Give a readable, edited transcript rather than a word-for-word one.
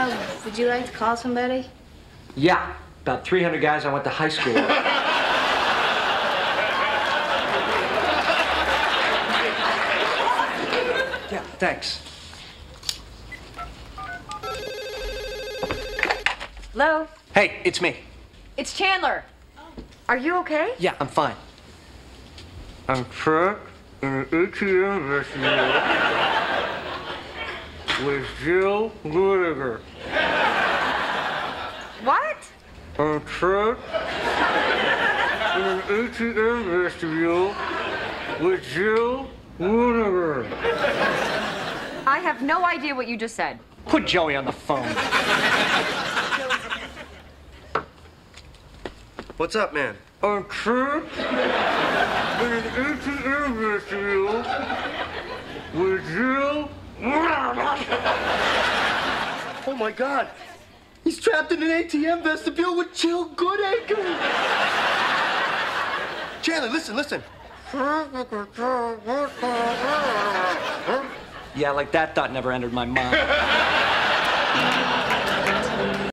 would you like to call somebody? Yeah, about 300 guys I went to high school with. Yeah, thanks. Hello? Hey, it's me. It's Chandler. Are you okay? Yeah, I'm fine. I'm trapped in an ATM vestibule with Jill Goodacre. What? I'm trapped in an ATM vestibule with Jill Goodacre. I have no idea what you just said. Put Joey on the phone. What's up, man? I'm trapped in an ATM vestibule with Jill. Oh my God! He's trapped in an ATM vestibule with Jill Goodacre. Chandler, listen. Yeah, like that thought never entered my mind.